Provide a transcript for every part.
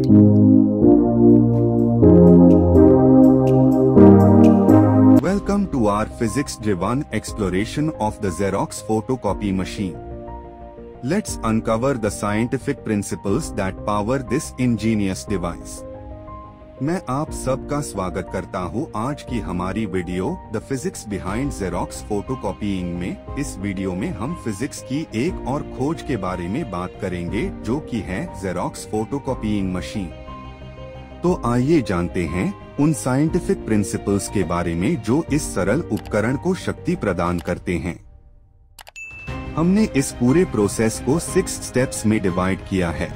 Welcome to our physics-driven exploration of the Xerox photocopy machine. Let's uncover the scientific principles that power this ingenious device. मैं आप सबका स्वागत करता हूं आज की हमारी video the physics behind xerox photocopying में। इस वीडियो में हम फिजिक्स की एक और खोज के बारे में बात करेंगे जो कि है जेरोक्स फोटोकॉपीइंग मशीन। तो आइए जानते हैं उन साइंटिफिक प्रिंसिपल्स के बारे में जो इस सरल उपकरण को शक्ति प्रदान करते हैं। हमने इस पूरे प्रोसेस को 6 स्टेप्स में डिवाइड किया है।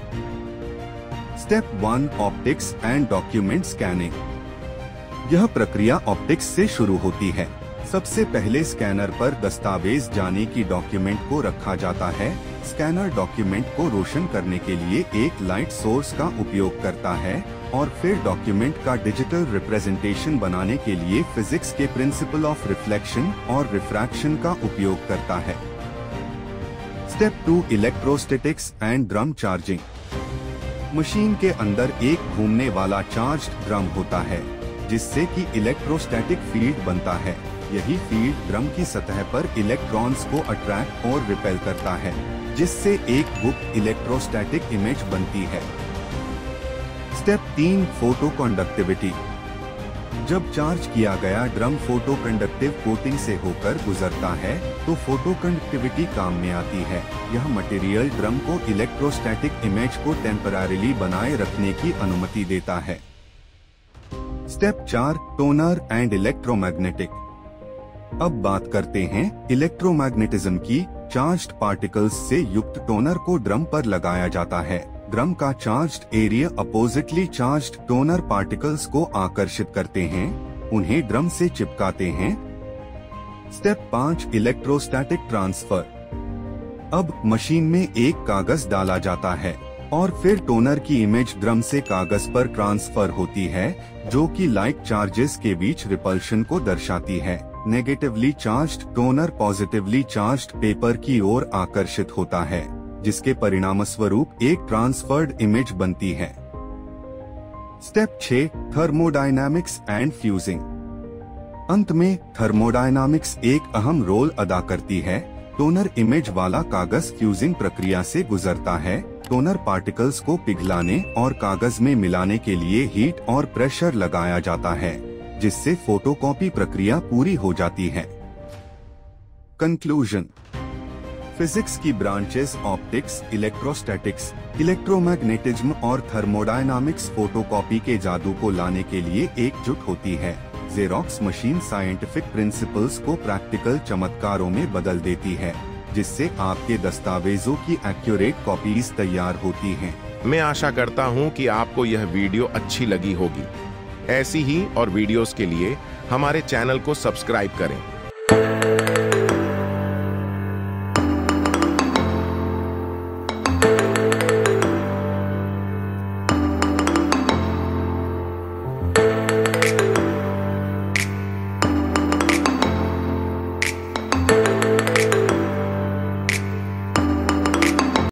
Step 1 optics and document scanning. यह प्रक्रिया ऑप्टिक्स से शुरू होती है। सबसे पहले स्कैनर पर दस्तावेज जाने की डॉक्यूमेंट को रखा जाता है। स्कैनर डॉक्यूमेंट को रोशन करने के लिए एक लाइट सोर्स का उपयोग करता है और फिर डॉक्यूमेंट का डिजिटल रिप्रेजेंटेशन बनाने के लिए फिजिक्स के प्रिंसिपल ऑफ रिफ्लेक्शन और रिफ्रैक्शन का उपयोग करता है। Step 2 electrostatics and drum charging. Machine के अंदर एक घूमने वाला चार्ज्ड ड्रम होता है जिससे कि इलेक्ट्रोस्टैटिक फील्ड बनता है। यही फील्ड ड्रम की सतह पर इलेक्ट्रॉन्स को अट्रैक्ट और रिपेल करता है जिससे एक गुप्त इलेक्ट्रोस्टैटिक इमेज बनती है। Step 3 photo conductivity. जब चार्ज किया गया ड्रम फोटो कंडक्टिव कोटिंग से होकर गुजरता है तो फोटो कंडक्टिविटी काम में आती है। यह मटेरियल ड्रम को इलेक्ट्रोस्टैटिक इमेज को टेम्पररीली बनाए रखने की अनुमति देता है। Step 4 toner and electromagnetic. अब बात करते हैं इलेक्ट्रोमैग्नेटिज्म की। चार्ज्ड पार्टिकल्स से युक्त टोनर को ड्रम पर लगाया जाता है। ड्रम का charged area oppositely charged toner particles को आकर्षित करते हैं, उन्हें ड्रम से चिपकाते हैं। Step 5 electrostatic transfer. अब मशीन में एक कागज डाला जाता है और फिर टोनर की इमेज ड्रम से कागज पर ट्रांसफर होती है जो कि लाइक चार्जेस के बीच रिपल्शन को दर्शाती है। Negatively charged toner positively charged paper की ओर आकर्षित होता है जिसके परिणामस्वरूप एक ट्रांसफर्ड इमेज बनती है। Step 6 thermodynamics and fusing. अंत में थर्मोडायनामिक्स एक अहम रोल अदा करती है। टोनर इमेज वाला कागज फ्यूजिंग प्रक्रिया से गुजरता है। टोनर पार्टिकल्स को पिघलाने और कागज में मिलाने के लिए हीट और प्रेशर लगाया जाता है जिससे फोटोकॉपी प्रक्रिया पूरी हो जाती है। कंक्लूजन। फिजिक्स की ब्रांचेस ऑप्टिक्स, इलेक्ट्रोस्टैटिक्स, इलेक्ट्रोमैग्नेटिज्म और थर्मोडायनामिक्स फोटोकॉपी के जादू को लाने के लिए एकजुट होती है। जेरोक्स मशीन साइंटिफिक प्रिंसिपल्स को प्रैक्टिकल चमत्कारों में बदल देती है जिससे आपके दस्तावेजों की एक्यूरेट कॉपीज तैयार होती हैं। मैं आशा करता हूं कि आपको यह वीडियो अच्छी लगी होगी। ऐसी ही और वीडियोस के लिए हमारे चैनल को सब्सक्राइब करें।